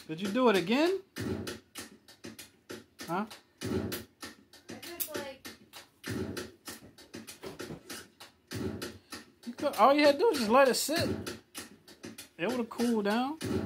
Did you do it again? Huh? I just like... All you had to do was just let it sit. It would have cooled down.